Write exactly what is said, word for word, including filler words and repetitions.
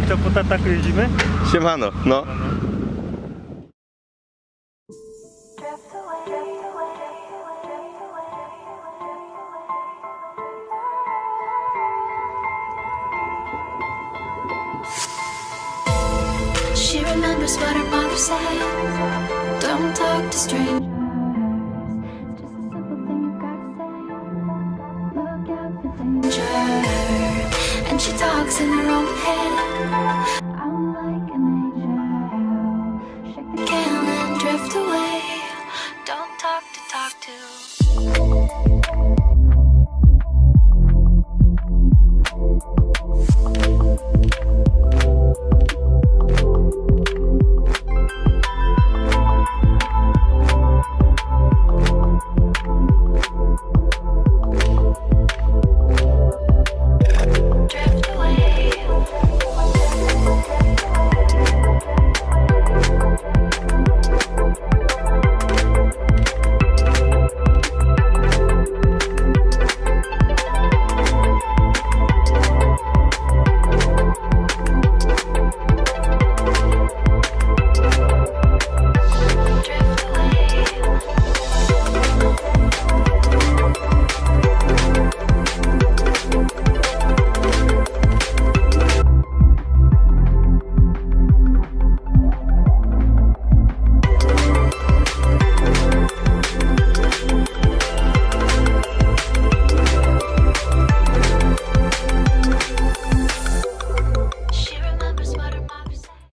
co, po tataku jeździmy? Siemano, no. She remembers what her mother said. Don't talk to strangers. It's just a simple thing you gotta say. Look out for danger. And she talks in her own head.